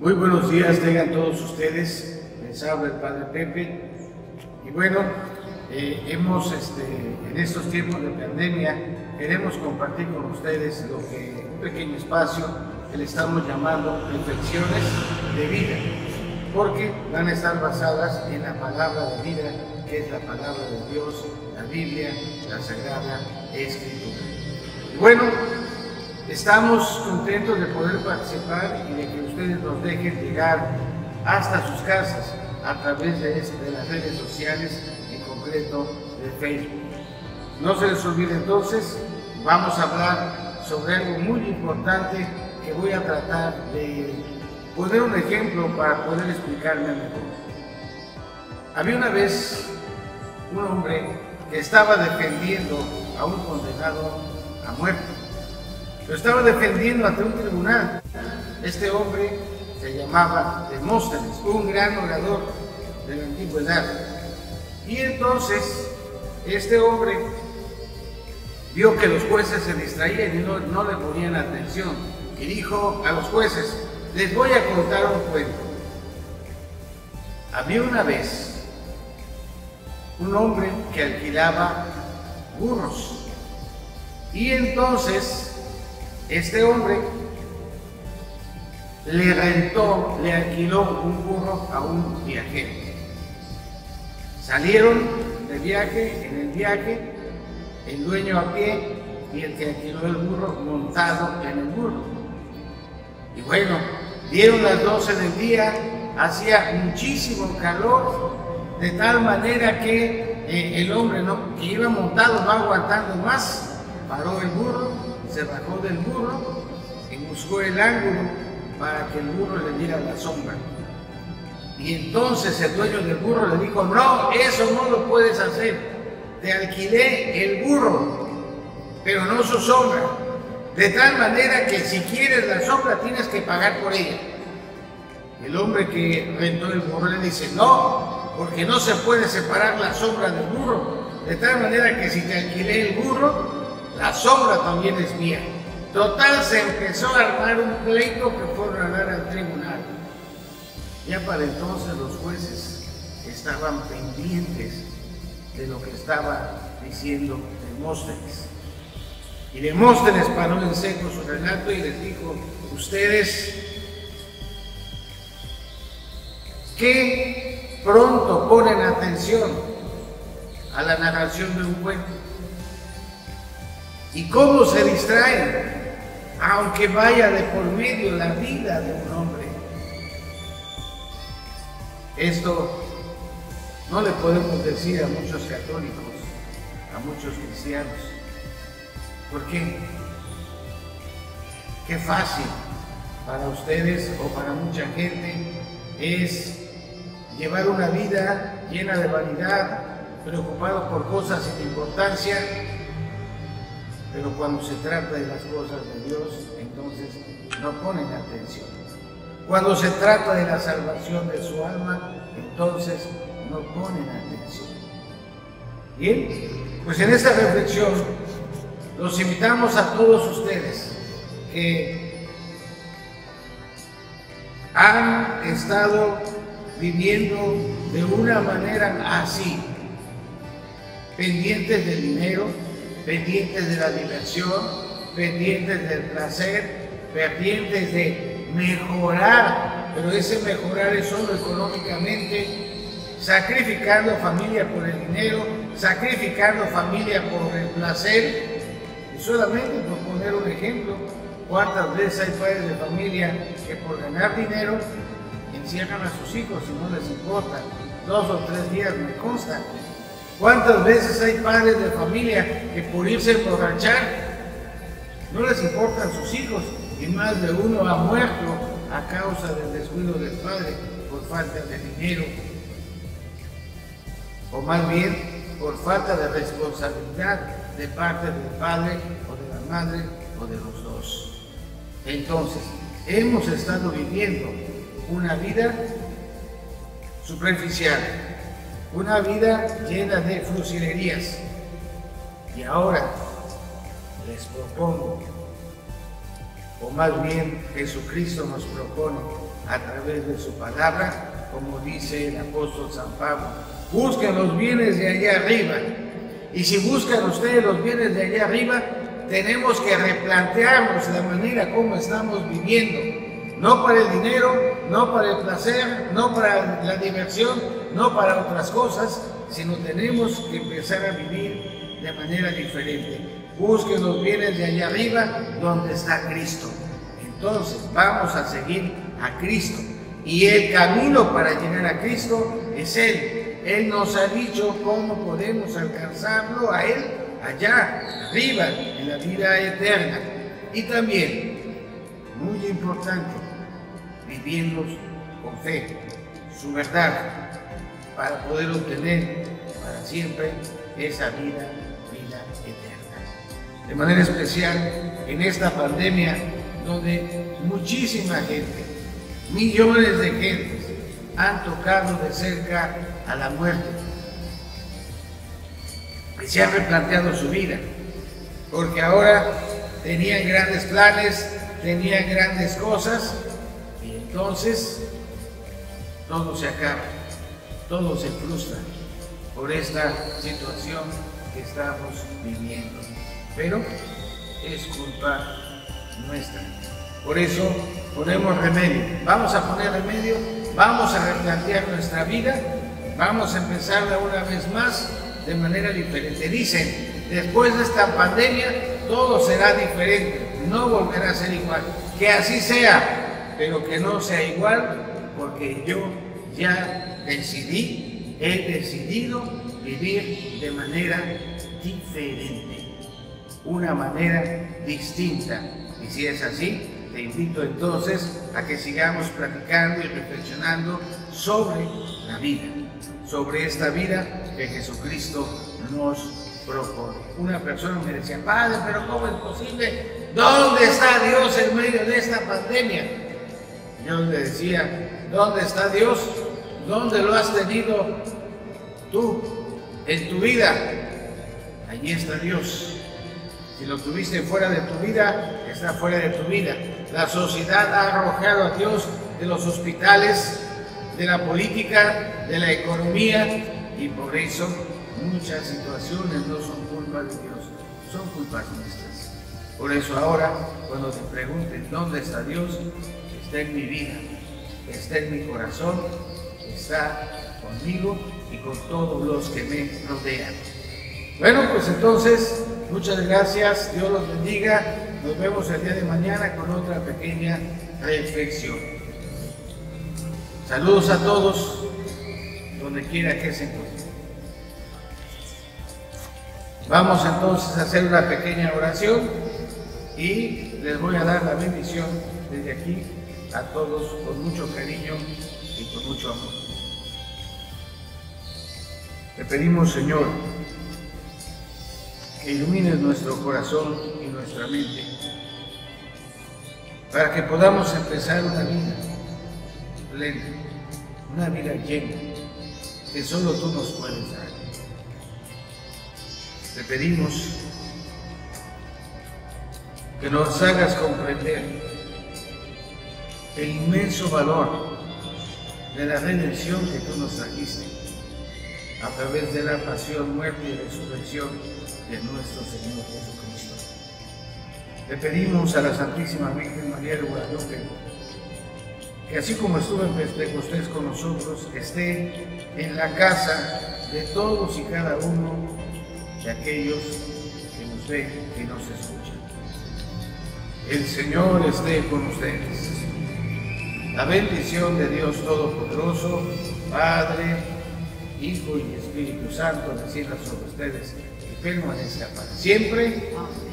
Muy buenos días tengan todos ustedes, les habla el Padre Pepe. Y bueno, en estos tiempos de pandemia queremos compartir con ustedes un pequeño espacio que le estamos llamando Reflexiones de Vida, porque van a estar basadas en la palabra de vida, que es la palabra de Dios, la Biblia, la Sagrada Escritura. Y bueno, estamos contentos de poder participar y de que ustedes nos dejen llegar hasta sus casas a través de las redes sociales, en concreto de Facebook. No se les olvide entonces, vamos a hablar sobre algo muy importante que voy a tratar de poner un ejemplo para poder explicarme mejor. Había una vez un hombre que estaba defendiendo a un condenado a muerte. Lo estaba defendiendo ante un tribunal. Este hombre se llamaba Demóstenes, un gran orador de la antigüedad. Y entonces este hombre vio que los jueces se distraían y no le ponían atención. Y dijo a los jueces: les voy a contar un cuento. Había una vez un hombre que alquilaba burros. Y entonces este hombre le alquiló un burro a un viajero. Salieron de viaje, en el viaje, el dueño a pie y el que alquiló el burro montado en el burro. Y bueno, dieron las 12 del día, hacía muchísimo calor, de tal manera que el hombre que iba montado no aguantando más, paró el burro, se bajó del burro y buscó el ángulo para que el burro le diera la sombra. Y entonces el dueño del burro le dijo: no, eso no lo puedes hacer, te alquilé el burro, pero no su sombra, de tal manera que si quieres la sombra tienes que pagar por ella. El hombre que rentó el burro le dice: no, porque no se puede separar la sombra del burro, de tal manera que si te alquilé el burro, la sombra también es mía. Total, se empezó a armar un pleito que fueron a dar al tribunal. Ya para entonces los jueces estaban pendientes de lo que estaba diciendo Demóstenes. Y Demóstenes paró en seco su relato y les dijo: ustedes que pronto ponen atención a la narración de un cuento, y cómo se distraen, aunque vaya de por medio la vida de un hombre. Esto no le podemos decir a muchos católicos, a muchos cristianos. ¿Por qué? Qué fácil para ustedes o para mucha gente es llevar una vida llena de vanidad, preocupado por cosas sin importancia. Pero cuando se trata de las cosas de Dios, entonces no ponen atención. Cuando se trata de la salvación de su alma, entonces no ponen atención. Bien, pues en esta reflexión los invitamos a todos ustedes que han estado viviendo de una manera así, pendientes del dinero, pendientes de la diversión, pendientes del placer, pendientes de mejorar, pero ese mejorar es solo económicamente, sacrificando familia por el dinero, sacrificando familia por el placer. Y solamente por poner un ejemplo, ¿cuántas veces hay padres de familia que por ganar dinero encierran a sus hijos y no les importa? 2 o 3 días me consta. ¿Cuántas veces hay padres de familia que por irse a emborrachar no les importan sus hijos y más de uno ha muerto a causa del descuido del padre por falta de dinero? O más bien por falta de responsabilidad de parte del padre o de la madre o de los dos. Entonces, hemos estado viviendo una vida superficial, una vida llena de fusilerías. Y ahora les propongo, o más bien Jesucristo nos propone, a través de su palabra, como dice el apóstol San Pablo. Busquen los bienes de allá arriba. Y si buscan ustedes los bienes de allá arriba, tenemos que replantearnos la manera como estamos viviendo. No para el dinero, no para el placer, no para la diversión, no para otras cosas, sino tenemos que empezar a vivir de manera diferente. Busquen los bienes de allá arriba donde está Cristo. Entonces vamos a seguir a Cristo. Y el camino para llegar a Cristo es Él. Él nos ha dicho cómo podemos alcanzarlo a Él allá arriba en la vida eterna. Y también, muy importante, viviendo con fe, su verdad, para poder obtener para siempre esa vida eterna. De manera especial en esta pandemia, donde muchísima gente, millones de gentes, han tocado de cerca a la muerte, y se han replanteado su vida, porque ahora tenían grandes planes, tenían grandes cosas, y entonces todo se acaba, todo se frustra por esta situación que estamos viviendo, pero es culpa nuestra. Por eso ponemos remedio, vamos a poner remedio, vamos a replantear nuestra vida, vamos a empezarla una vez más de manera diferente. Dicen, después de esta pandemia todo será diferente, no volverá a ser igual. Que así sea, pero que no sea igual, porque yo ya decidí, he decidido vivir de manera diferente, una manera distinta. Y si es así, te invito entonces a que sigamos platicando y reflexionando sobre la vida, sobre esta vida que Jesucristo nos propone. Una persona me decía, Padre, pero ¿cómo es posible? ¿Dónde está Dios en medio de esta pandemia? Yo le decía, ¿dónde está Dios? ¿Dónde lo has tenido tú en tu vida? Allí está Dios. Si lo tuviste fuera de tu vida, está fuera de tu vida. La sociedad ha arrojado a Dios de los hospitales, de la política, de la economía, y por eso muchas situaciones no son culpa de Dios, son culpas nuestras. Por eso ahora, cuando te pregunten dónde está Dios, está en mi vida, está en mi corazón, está conmigo y con todos los que me rodean. Bueno, pues entonces, muchas gracias, Dios los bendiga, nos vemos el día de mañana con otra pequeña reflexión. Saludos a todos, donde quiera que se encuentren. Vamos entonces a hacer una pequeña oración y les voy a dar la bendición desde aquí a todos con mucho cariño y con mucho amor. Te pedimos, Señor, que ilumines nuestro corazón y nuestra mente para que podamos empezar una vida plena, una vida llena, que solo tú nos puedes dar. Te pedimos que nos hagas comprender el inmenso valor de la redención que tú nos trajiste a través de la pasión, muerte y resurrección de nuestro Señor Jesucristo. Le pedimos a la Santísima Virgen María de Guadalupe que así como estuvo en Pentecostés con nosotros, esté en la casa de todos y cada uno de aquellos que nos ven y nos escuchan. El Señor esté con ustedes. La bendición de Dios Todopoderoso, Padre, Hijo y Espíritu Santo, descienda sobre ustedes y permanezca para siempre. Amén.